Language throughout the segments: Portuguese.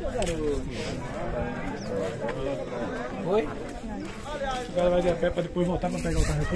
Oi? O cara vai de a pé para depois voltar para pegar o carro aqui.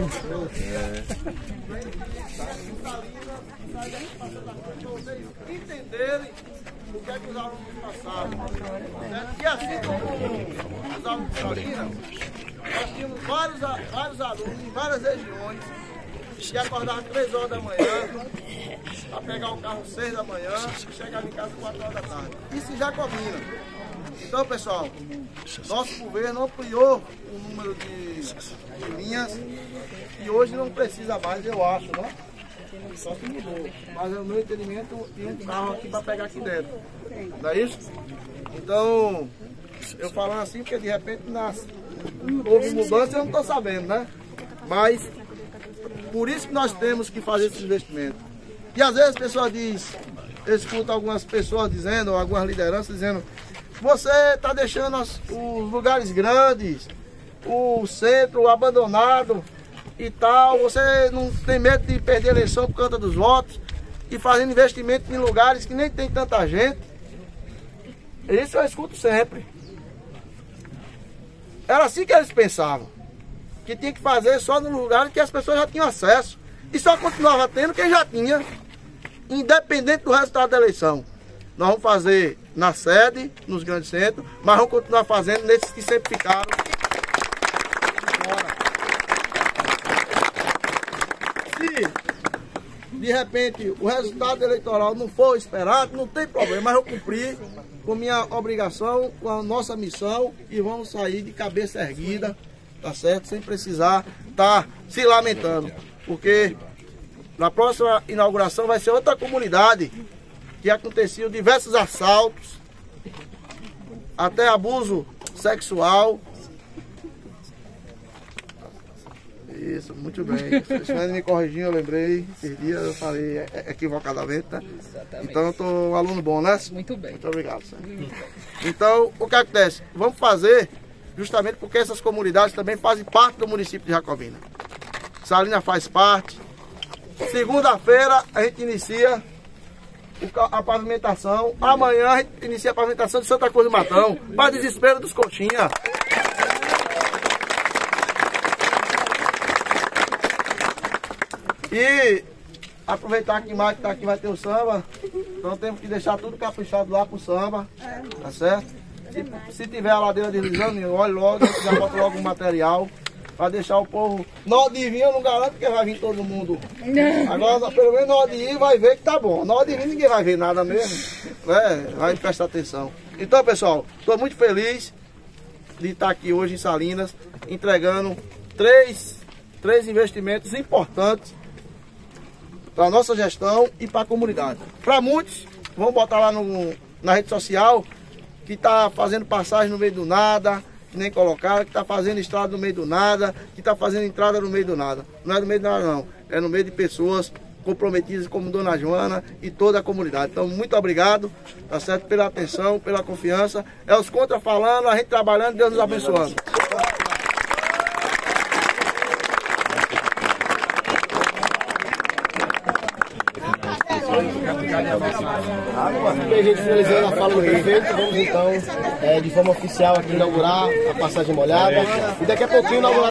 Entenderem o que é que os alunos passaram. E assim como os alunos de Salinas, nós tínhamos vários alunos em várias regiões que acordavam 3 horas da manhã para pegar o carro 6 da manhã e chegava em casa 4 horas da tarde. Isso já combina. Então, pessoal, nosso governo ampliou o número de linhas e hoje não precisa mais, eu acho, né? Só que mudou. Mas no meu entendimento tinha um carro aqui para pegar aqui dentro. Não é isso? Então, eu falando assim porque de repente houve mudança, eu não estou sabendo, né? Mas por isso que nós temos que fazer esse investimento. E às vezes as pessoas dizem, eu escuto algumas pessoas dizendo, algumas lideranças dizendo, você está deixando os lugares grandes, o centro abandonado e tal, você não tem medo de perder a eleição por conta dos votos e fazendo investimento em lugares que nem tem tanta gente. Isso eu escuto sempre. Era assim que eles pensavam, que tinha que fazer só no lugar que as pessoas já tinham acesso e só continuava tendo quem já tinha, independente do resultado da eleição. Nós vamos fazer na sede, nos grandes centros, mas vamos continuar fazendo nesses que sempre ficaram. Se de repente o resultado eleitoral não for esperado, não tem problema, mas eu cumpri com minha obrigação, com a nossa missão e vamos sair de cabeça erguida, tá certo? Sem precisar estar se lamentando, porque na próxima inauguração vai ser outra comunidade que aconteciam diversos assaltos, até abuso sexual. Isso, muito bem. Vocês me corrigindo, eu lembrei. Esses dias eu falei equivocadamente, né? Exatamente. Então eu tô um aluno bom, né? Muito bem. Muito obrigado, senhor. Então, o que acontece? Vamos fazer justamente porque essas comunidades também fazem parte do município de Jacobina. Salinas faz parte. Segunda-feira a gente inicia a pavimentação. Amanhã a gente inicia a pavimentação de Santa Cruz do Matão, para desespero dos coxinhas. E aproveitar que mais que tá aqui vai ter o samba, então temos que deixar tudo caprichado lá pro samba, tá certo? Se tiver a ladeira deslizando, olhe logo, já bota logo o material. Para deixar o povo. Na hora de vir, eu não garanto que vai vir todo mundo. Agora, pelo menos na hora de ir, vai ver que tá bom. Na hora de vir, ninguém vai ver nada mesmo. Vai prestar atenção. Então, pessoal, estou muito feliz de estar aqui hoje em Salinas, entregando três investimentos importantes para a nossa gestão e para a comunidade. Para muitos, vamos botar lá na rede social, que está fazendo passagem no meio do nada, que nem colocaram, que está fazendo estrada no meio do nada, que está fazendo entrada no meio do nada. Não é no meio do nada não, é no meio de pessoas comprometidas como Dona Joana e toda a comunidade. Então, muito obrigado, tá certo, pela atenção, pela confiança. É os contra falando, a gente trabalhando, Deus nos abençoando. A gente finalizando a fala do prefeito, vamos então, de forma oficial aqui inaugurar a passagem molhada e daqui a pouquinho inaugurar